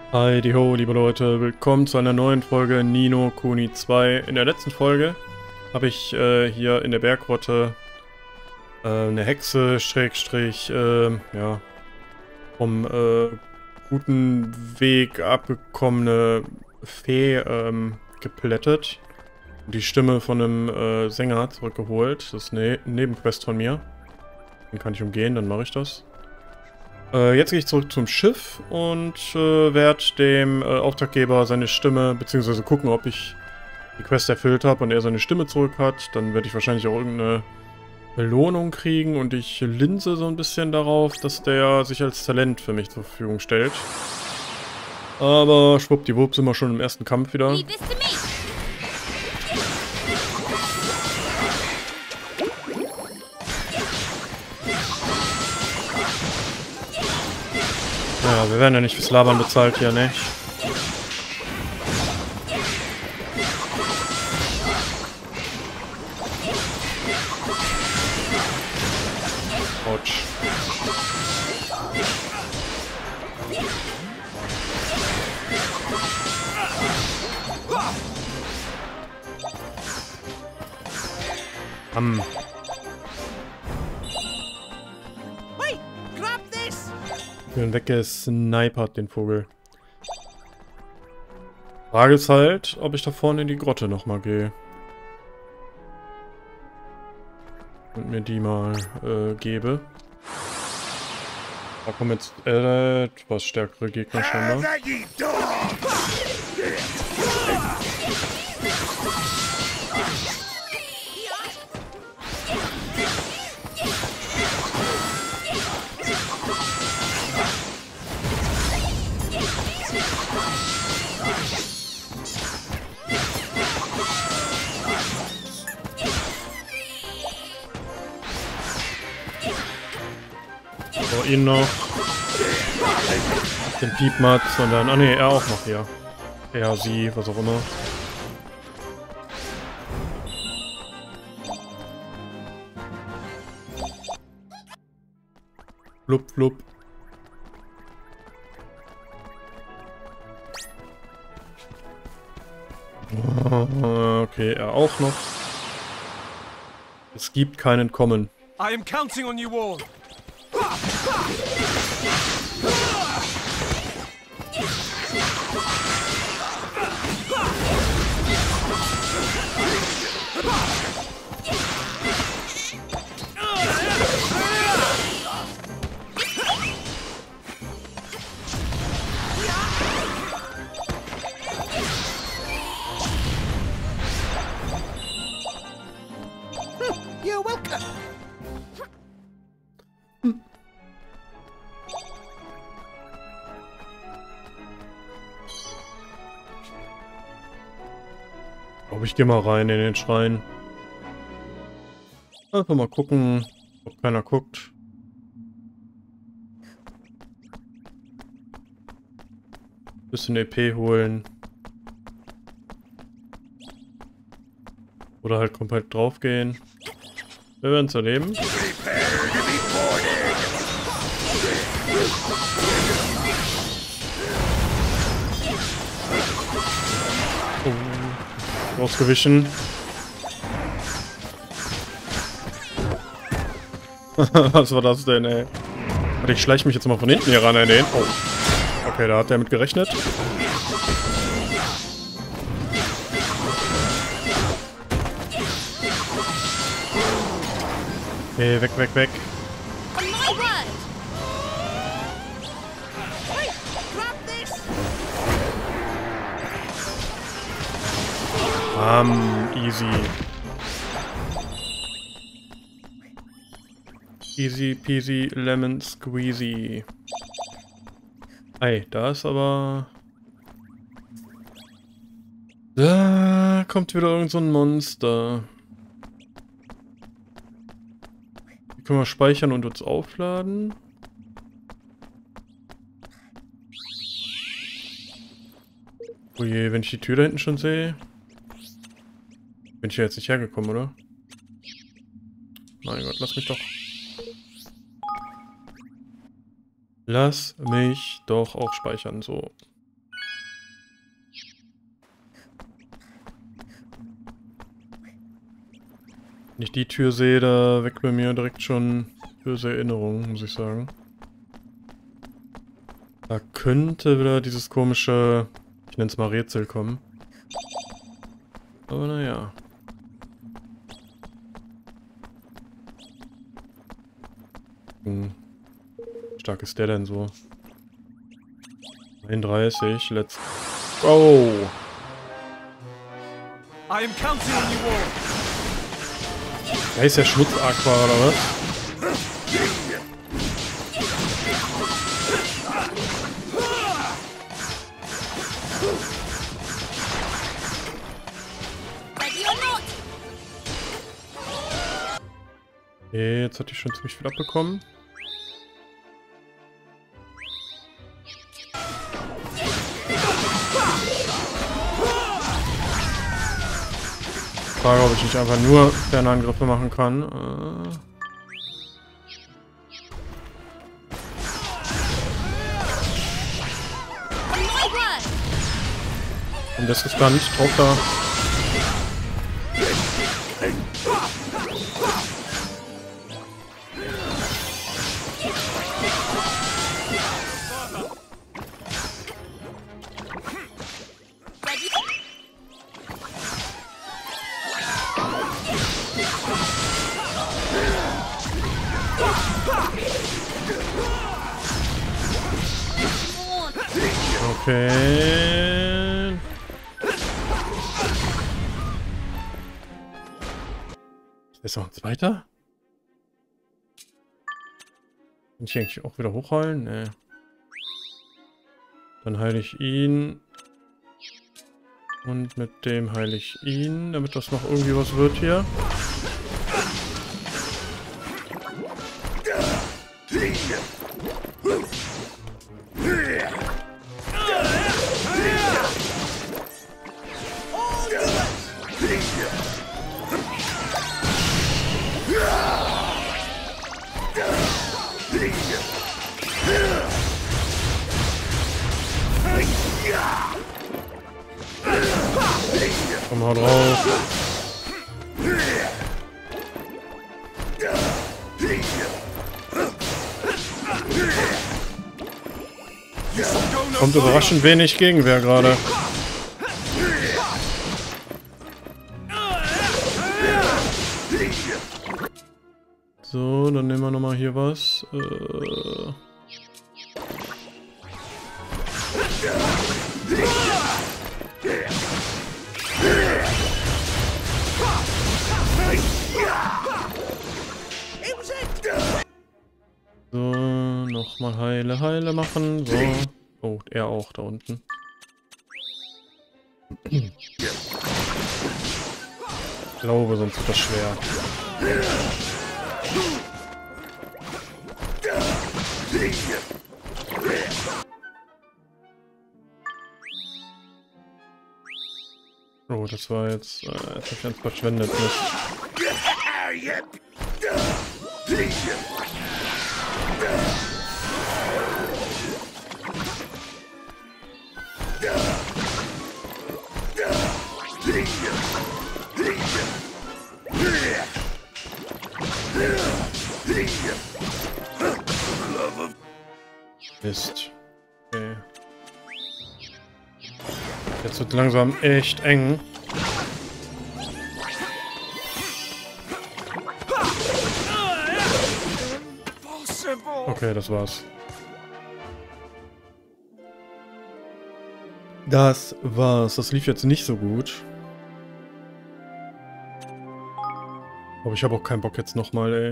Heidi ho, liebe Leute, willkommen zu einer neuen Folge Ni no Kuni 2. In der letzten Folge habe ich hier in der Berggrotte eine Hexe, Schrägstrich, ja, vom guten Weg abgekommene Fee geplättet und die Stimme von einem Sänger zurückgeholt. Das ist eine Nebenquest von mir. Den kann ich umgehen, dann mache ich das. Jetzt gehe ich zurück zum Schiff und werde dem Auftraggeber seine Stimme, beziehungsweise gucken, ob ich die Quest erfüllt habe und er seine Stimme zurück hat. Dann werde ich wahrscheinlich auch irgendeine Belohnung kriegen und ich linse so ein bisschen darauf, dass der sich als Talent für mich zur Verfügung stellt. Aber schwuppdiwupp sind wir schon im ersten Kampf wieder. Ja, wir werden ja nicht fürs Labern bezahlt hier, ne? Autsch. Ich bin weggesnipert, den Vogel. Frage ist halt, ob ich da vorne in die Grotte nochmal gehe. Und mir die mal gebe. Da kommen jetzt etwas stärkere Gegner scheinbar. So, ihn noch. Den Piepmatz und dann... Ah ne, er auch noch hier. Er, sie, was auch immer. Flup, flup. Okay, er auch noch. Es gibt kein Entkommen. I am counting on you all. You're welcome. Ich gehe mal rein in den Schrein. Einfach mal gucken, ob keiner guckt. Bisschen EP holen. Oder halt komplett draufgehen. Wir werden es erleben. Oh. Ausgewichen. Was war das denn, ey? Warte, ich schleiche mich jetzt mal von hinten hier ran an den. Oh. Okay, da hat der mit gerechnet. Okay, weg, weg, weg. Easy. Easy peasy lemon squeezy. Ey, da ist aber... Da kommt wieder irgend so ein Monster. Die können wir speichern und uns aufladen. Oh je, wenn ich die Tür da hinten schon sehe. Bin ich ja jetzt nicht hergekommen, oder? Mein Gott, lass mich doch. Lass mich doch auch speichern, so. Wenn ich die Tür sehe, da weckt bei mir direkt schon böse Erinnerungen, muss ich sagen. Da könnte wieder dieses komische, ich nenne es mal Rätsel kommen. Aber naja. Wie stark ist der denn so? 31, let's go! I am counting on you all. Da ist ja Schmutz-Aqua, oder was? Okay, jetzt hat die schon ziemlich viel abbekommen. Frage, ob ich nicht einfach nur Fernangriffe machen kann. Und das ist dann drauf da. Okay. Ist noch ein zweiter? Kann ich eigentlich auch wieder hochheilen? Nee. Dann heile ich ihn. Und mit dem heile ich ihn, damit das noch irgendwie was wird hier. Komm mal drauf. Kommt überraschend wenig Gegenwehr gerade. So, dann nehmen wir nochmal hier was. So, nochmal Heile machen. So. Oh, er auch da unten. Ich glaube, sonst wird das schwer. Oh, das war jetzt hab ich ganz verschwendet. Mist. Okay. Jetzt wird langsam echt eng. Okay, das war's. Das war's. Das lief jetzt nicht so gut. Aber ich habe auch keinen Bock jetzt nochmal, ey.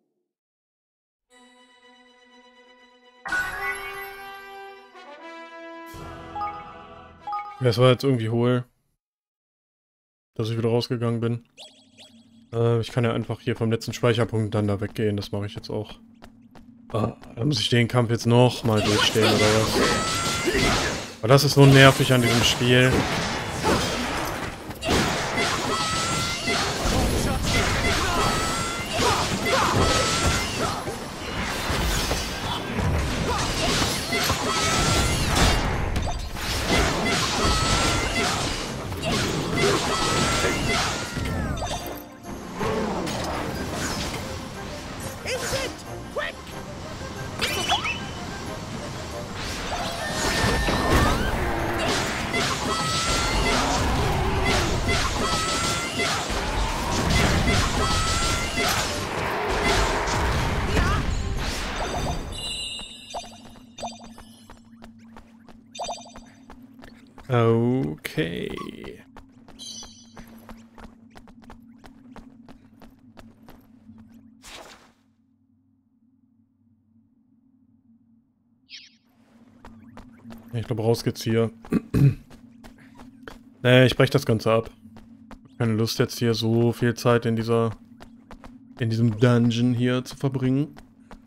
Es war jetzt irgendwie hohl, dass ich wieder rausgegangen bin. Ich kann ja einfach hier vom letzten Speicherpunkt dann da weggehen. Das mache ich jetzt auch. Da muss ich den Kampf jetzt noch mal durchstehen oder was? Aber das ist so nervig an diesem Spiel. Okay. Ich glaube, raus geht's hier. Nee, ich breche das Ganze ab. Keine Lust jetzt hier so viel Zeit in diesem Dungeon hier zu verbringen.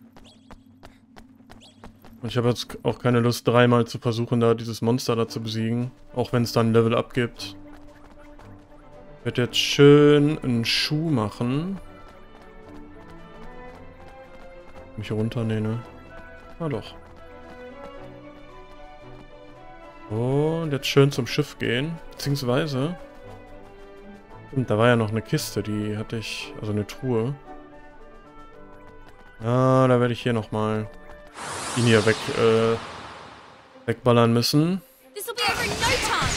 Und ich habe jetzt auch keine Lust, dreimal zu versuchen, da dieses Monster da zu besiegen. Auch wenn es dann ein Level Up gibt. Ich werde jetzt schön einen Schuh machen. Mich runter, nee, ne? Ah, doch. Und jetzt schön zum Schiff gehen. Beziehungsweise... Und da war ja noch eine Kiste, die hatte ich... Also eine Truhe. Ah, da werde ich hier nochmal... ihn hier wegballern müssen. This'll be over in no time.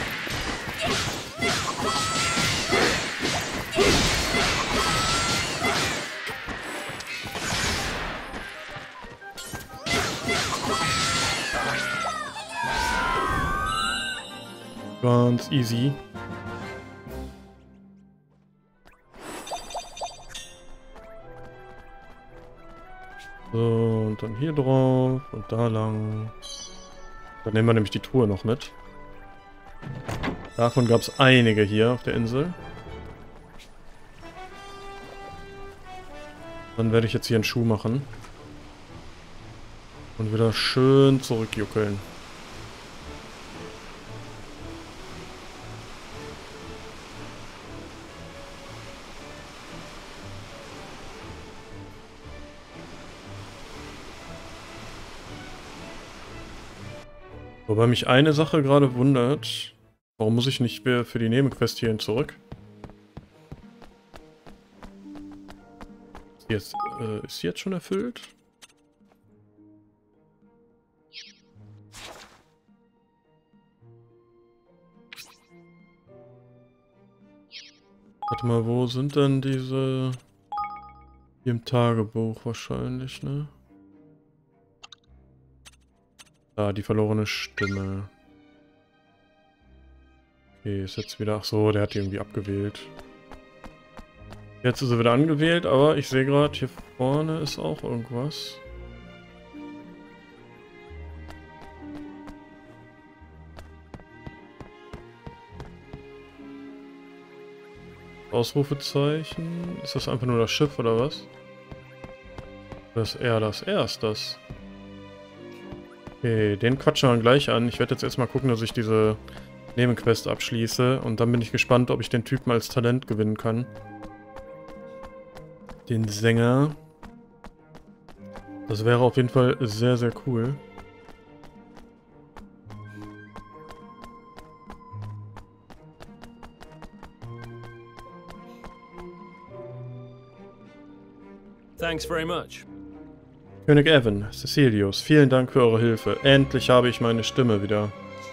Ganz easy. So, und dann hier drauf und da lang. Dann nehmen wir nämlich die Truhe noch mit. Davon gab es einige hier auf der Insel. Dann werde ich jetzt hier einen Schuh machen. Und wieder schön zurückjuckeln. Wobei mich eine Sache gerade wundert. Warum muss ich nicht mehr für die Nebenquest hierhin zurück? Ist sie jetzt schon erfüllt? Warte mal, wo sind denn diese... Hier im Tagebuch wahrscheinlich, ne? Da, die verlorene Stimme. Okay, ist jetzt wieder... Ach so, der hat die irgendwie abgewählt. Jetzt ist er wieder angewählt, aber ich sehe gerade, hier vorne ist auch irgendwas. Ausrufezeichen. Ist das einfach nur das Schiff oder was? Das er ist das. Okay, den quatschen wir gleich an. Ich werde jetzt erstmal gucken, dass ich diese Nebenquest abschließe. Und dann bin ich gespannt, ob ich den Typen als Talent gewinnen kann. Den Sänger. Das wäre auf jeden Fall sehr, sehr cool. Thanks very much. König Evan, Cecilius, vielen Dank für eure Hilfe. Endlich habe ich meine Stimme wieder.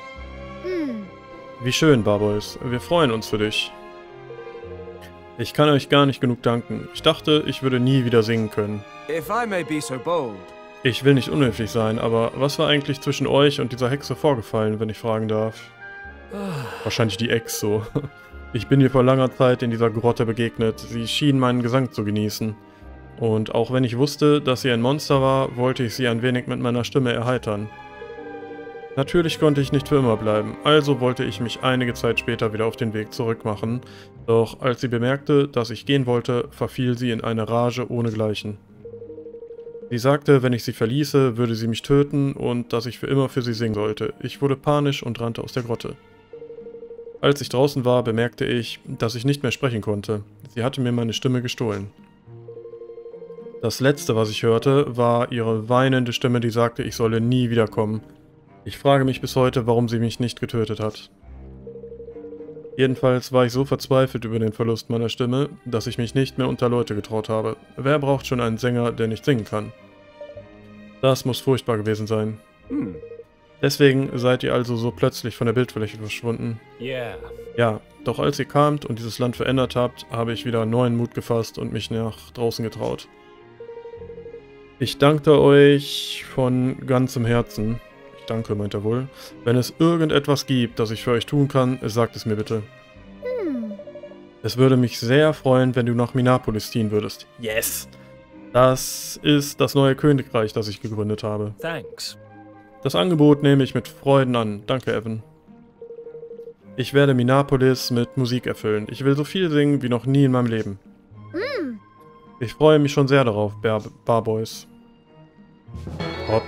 Wie schön, Barbois. Wir freuen uns für dich. Ich kann euch gar nicht genug danken. Ich dachte, ich würde nie wieder singen können. If I may be so bold. Ich will nicht unhöflich sein, aber was war eigentlich zwischen euch und dieser Hexe vorgefallen, wenn ich fragen darf? Wahrscheinlich die Ex so. Ich bin ihr vor langer Zeit in dieser Grotte begegnet. Sie schien meinen Gesang zu genießen. Und auch wenn ich wusste, dass sie ein Monster war, wollte ich sie ein wenig mit meiner Stimme erheitern. Natürlich konnte ich nicht für immer bleiben, also wollte ich mich einige Zeit später wieder auf den Weg zurück machen. Doch als sie bemerkte, dass ich gehen wollte, verfiel sie in eine Rage ohnegleichen. Sie sagte, wenn ich sie verließe, würde sie mich töten und dass ich für immer für sie singen sollte. Ich wurde panisch und rannte aus der Grotte. Als ich draußen war, bemerkte ich, dass ich nicht mehr sprechen konnte. Sie hatte mir meine Stimme gestohlen. Das letzte, was ich hörte, war ihre weinende Stimme, die sagte, ich solle nie wiederkommen. Ich frage mich bis heute, warum sie mich nicht getötet hat. Jedenfalls war ich so verzweifelt über den Verlust meiner Stimme, dass ich mich nicht mehr unter Leute getraut habe. Wer braucht schon einen Sänger, der nicht singen kann? Das muss furchtbar gewesen sein. Deswegen seid ihr also so plötzlich von der Bildfläche verschwunden. Yeah. Ja, doch als ihr kamt und dieses Land verändert habt, habe ich wieder neuen Mut gefasst und mich nach draußen getraut. Ich danke euch von ganzem Herzen. Ich Danke, meint er wohl. Wenn es irgendetwas gibt, das ich für euch tun kann, sagt es mir bitte. Es würde mich sehr freuen, wenn du nach Minapolis ziehen würdest. Yes! Das ist das neue Königreich, das ich gegründet habe. Thanks. Das Angebot nehme ich mit Freuden an. Danke, Evan. Ich werde Minapolis mit Musik erfüllen. Ich will so viel singen wie noch nie in meinem Leben. Ich freue mich schon sehr darauf, Barboys. Hopp.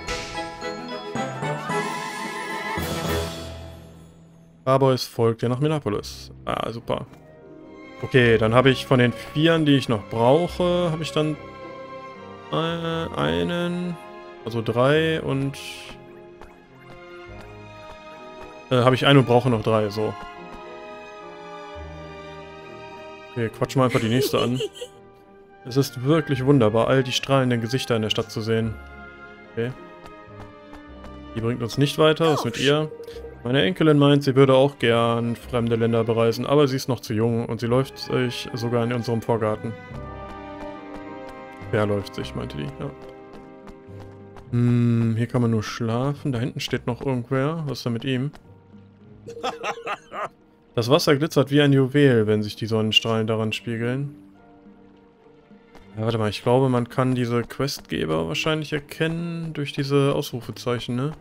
Barboys folgt ja nach Minapolis. Ah, super. Okay, dann habe ich von den 4, die ich noch brauche, habe ich dann einen, also 3 und habe ich einen und brauche noch 3, so. Okay, quatschen wir einfach die nächste an. Es ist wirklich wunderbar, all die strahlenden Gesichter in der Stadt zu sehen. Okay. Die bringt uns nicht weiter, was mit ihr? Meine Enkelin meint, sie würde auch gern fremde Länder bereisen, aber sie ist noch zu jung und sie läuft sich sogar in unserem Vorgarten. Verläuft sich, meinte die, ja. Hier kann man nur schlafen. Da hinten steht noch irgendwer. Was ist denn mit ihm? Das Wasser glitzert wie ein Juwel, wenn sich die Sonnenstrahlen daran spiegeln. Ja, warte mal, ich glaube, man kann diese Questgeber wahrscheinlich erkennen durch diese Ausrufezeichen, ne?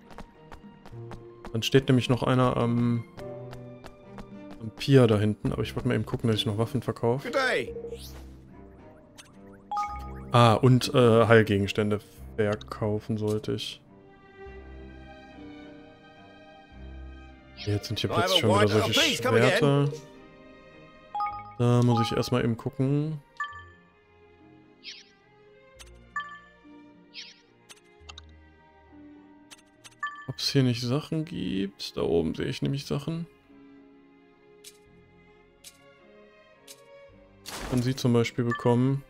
Dann steht nämlich noch einer am Pier da hinten, aber ich wollte mal eben gucken, dass ich noch Waffen verkaufe. Ah, und Heilgegenstände verkaufen sollte ich. Jetzt sind hier plötzlich schon wieder solche Schwerter. Da muss ich erstmal eben gucken. Ob es hier nicht Sachen gibt. Da oben sehe ich nämlich Sachen. Kann sie zum Beispiel bekommen.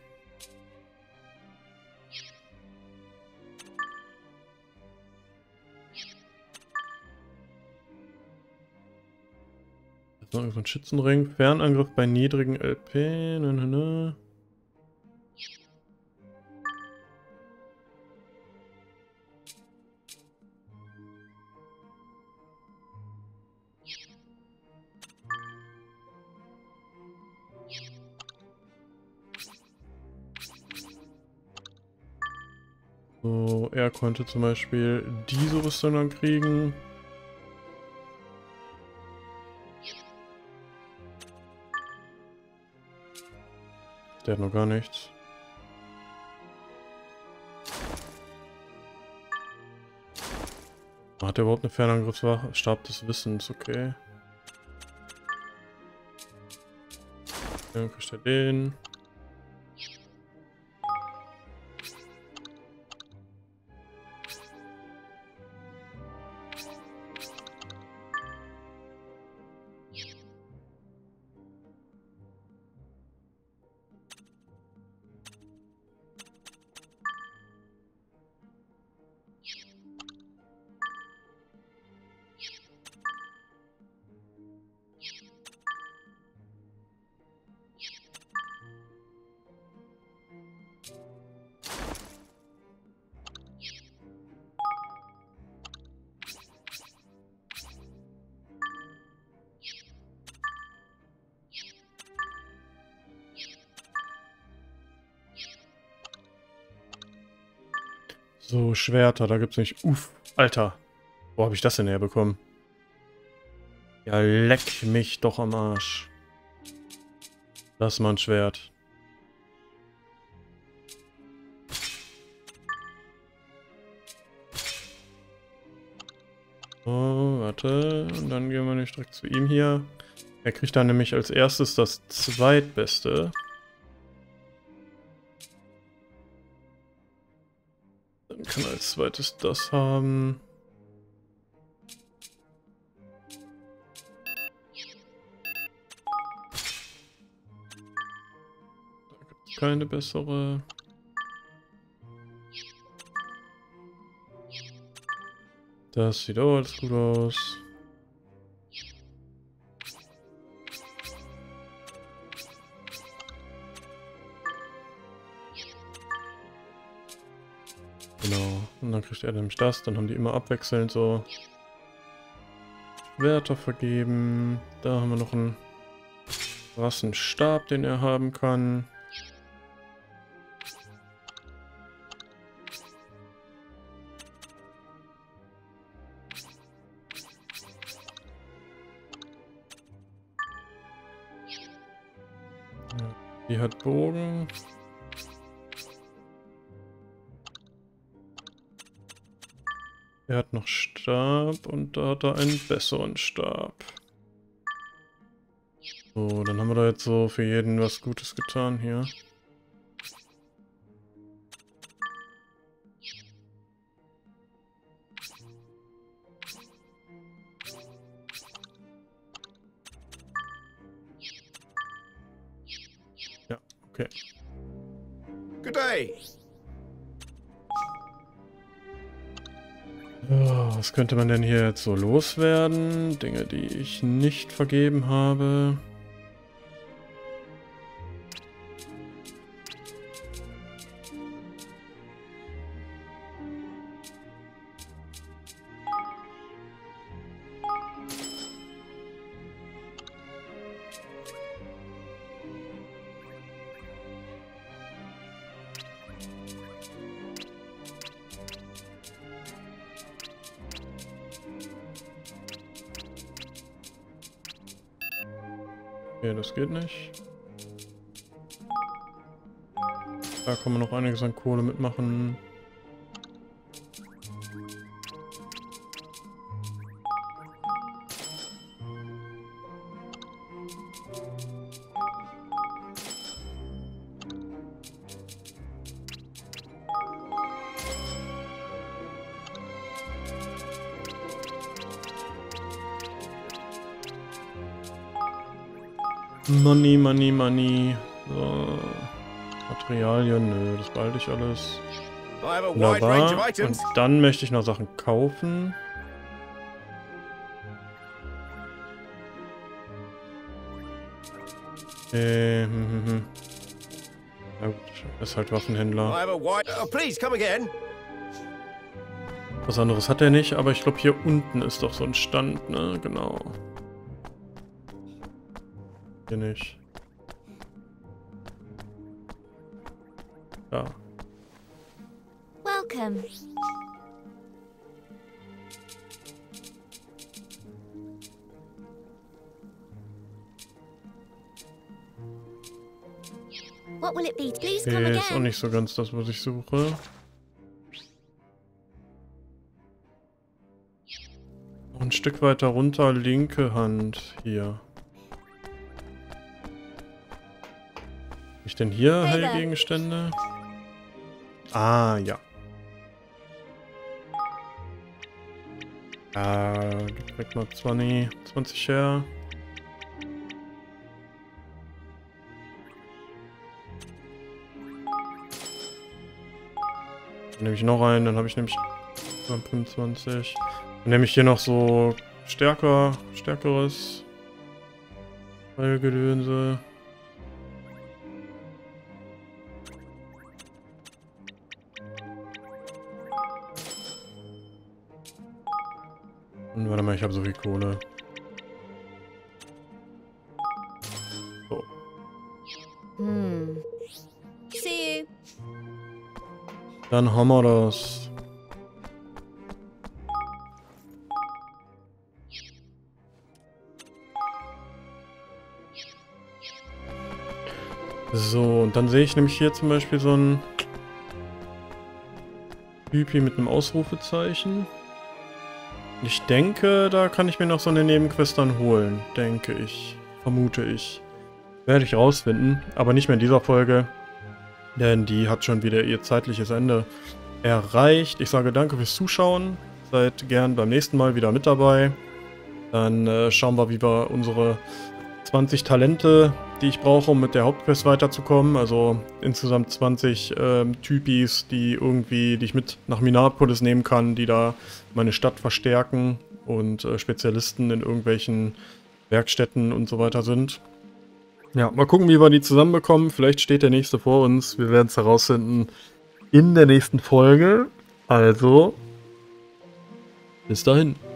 So ein Schützenring. Fernangriff bei niedrigen LP. Ne. So, er konnte zum Beispiel diese Rüstung dann kriegen. Der hat noch gar nichts. Hat er überhaupt eine Fernangriffswaffe? Stab des Wissens, okay. Dann kriegt er den. So, Schwerter, da gibt's nicht. Uff, Alter. Wo habe ich das denn herbekommen? Ja, leck mich doch am Arsch. Das ist mal ein Schwert. So, warte. Und dann gehen wir nicht direkt zu ihm hier. Er kriegt dann nämlich als erstes das zweitbeste. Dann kann er als zweites das haben. Da gibt es keine bessere. Das sieht auch alles gut aus. Genau. Und dann kriegt er nämlich das. Dann haben die immer abwechselnd so Werte vergeben. Da haben wir noch einen krassen Stab, den er haben kann. Die hat Bogen. Er hat noch Stab und da hat er einen besseren Stab. So, dann haben wir da jetzt so für jeden was Gutes getan hier. Ja, okay. Good day. Ja, was könnte man denn hier jetzt so loswerden? Dinge, die ich nicht vergeben habe. Okay, das geht nicht. Da kann man noch einiges an Kohle mitmachen. Money, money, money. So. Materialien, nö, das behalte ich alles. I have a wide range of Wunderbar. items. Und dann möchte ich noch Sachen kaufen. Na gut, ist halt I Waffenhändler. have a wide. Oh, please come again. Was anderes hat er nicht, aber ich glaube hier unten ist doch so ein Stand, ne? Genau. Hier nicht. Ja. Welcome. What will it be? Please come Okay, ist auch again. nicht so ganz das, was ich suche. Noch ein Stück weiter runter, linke Hand. Hier. Hab ich denn hier Hey there. Heilgegenstände? Ah, ja. Gib direkt mal 20 her. Dann nehme ich noch einen, dann habe ich nämlich 25. Dann nehme ich hier noch so stärkeres Heilgedönse. Und warte mal, ich habe so viel Kohle. So. See you. Dann haben wir das. So, und dann sehe ich nämlich hier zum Beispiel so ein Typi mit einem Ausrufezeichen. Ich denke, da kann ich mir noch so eine Nebenquest dann holen. Denke ich. Vermute ich. Werde ich rausfinden. Aber nicht mehr in dieser Folge. Denn die hat schon wieder ihr zeitliches Ende erreicht. Ich sage danke fürs Zuschauen. Seid gern beim nächsten Mal wieder mit dabei. Dann schauen wir, wie wir unsere 20 Talente, die ich brauche, um mit der Hauptquest weiterzukommen. Also insgesamt 20 Typis, die ich mit nach Minarpolis nehmen kann, die da meine Stadt verstärken und Spezialisten in irgendwelchen Werkstätten und so weiter sind. Ja, mal gucken, wie wir die zusammenbekommen. Vielleicht steht der nächste vor uns. Wir werden es herausfinden in der nächsten Folge. Also, bis dahin.